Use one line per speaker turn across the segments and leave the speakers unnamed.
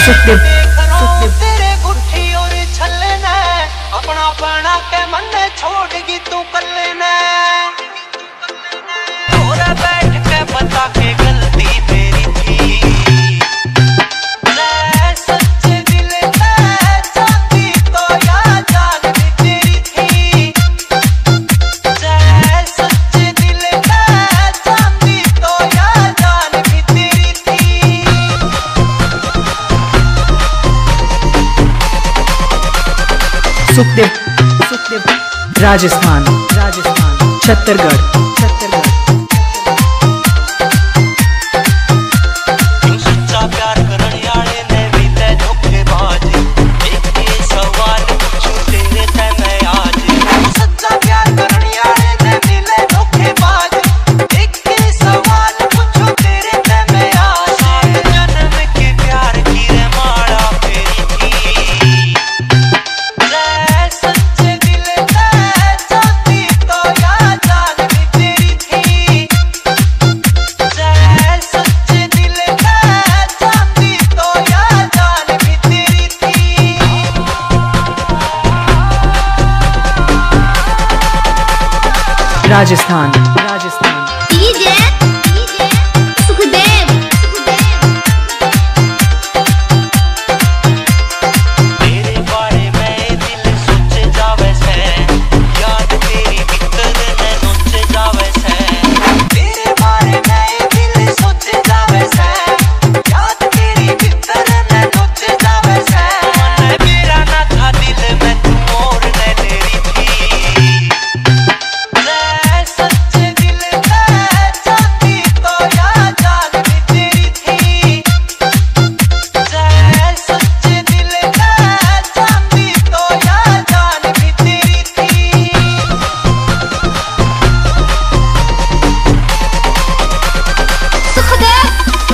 सुखदेव
तेरे गुठी और छल्ले ने अपना बना के मन छोड़ गी तू कल्ले ने थोड़ा बैठ के बता के गलती मेरी थी मैं सच्चे दिल से चाहती तो या जान भी तेरी थी मैं सच्चे दिल से चाहती तो या जान भी तेरी थी।
सुखदेव राजस्थान छत्तीसगढ़
सच्चा प्यार करने वाले ने भी ते धोखेबाज एक ये सवाल पूछूं तेरे ते मैं आज सच्चा प्यार करने वाले ने भी ले धोखेबाज एक ये सवाल पूछूं तेरे ते मैं आज जन्म के प्यार की रे माड़ा फेरी थी सच्चे दिल से चाहती तो या जान भी तेरी थी सच्चे दिल से चाहती तो या जान भी तेरी थी।
राजस्थान
डीजे सुखदेव
तेरे बारे में दिल सोच जावे से याद तेरी भीतर ने नोच जावे से तेरे बारे में दिल सोच जावे से याद तेरी भीतर ने नोच जावे से मन मेरा ना था दिल में तू और ने तेरी थी मैं सच्चे दिल से चाहती तो या जान भी तेरी थी मैं सच्चे दिल से चाहती तो या जान भी तेरी थी।
सुखदेव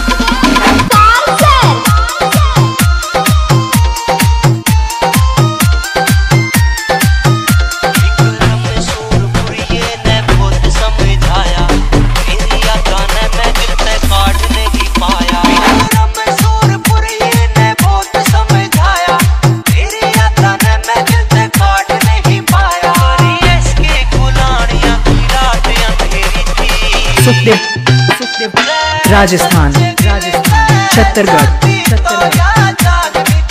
विक्रम सूरपुरिये ने बहुत समझाया तेरी यादां ने मैं दिल से काट नहीं पाया विक्रम सूरपुरिये ने बहुत समझाया तेरी यादां ने मैं दिल से काट नहीं पाया इसके कुलानिया की रात अंधेरी थी
सुखदेव राजस्थान छत्तीसगढ़
तो या जान भी